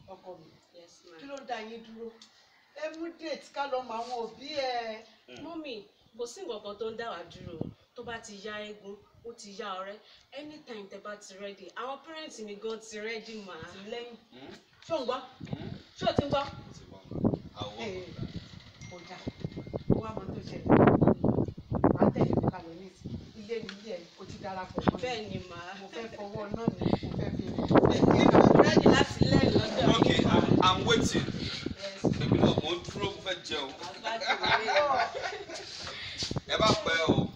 ọkọ mi. Yes, ma'am. Kí ló dá yín dúró? Ẹ mú date ká lọ mọ àwọn òbí ẹ. Mọ́mì, kò sí nǹkan kan tó ń dá wa dúró. Tó bá ti yá eégún, ó ti yá ọ̀rẹ́. Anytime tẹ́ bá ti ready. Àwọn parents mi gan ti ready mà. Lẹ́yìn. Ṣé o ń gbọ́? Ṣé o ti ń gbọ́? Ó dà. Ó wá mọ tó ṣẹlẹ̀. Màá tẹ̀lé mi ká lọ ní ìsìn. Ilé mi ilé ẹ̀ kò ti darapọ̀ mọ́ mi. Bẹ́ẹ̀ ni màá. Mo fẹ́ fọwọ́ náà mi. Mo fẹ́ fi. Ready láti lẹ́yìn lọ́dọ̀. Okay, I'm waiting. Èmi náà mo ń dúró mo fẹ́ jẹun. Ẹ bá pẹ́ o.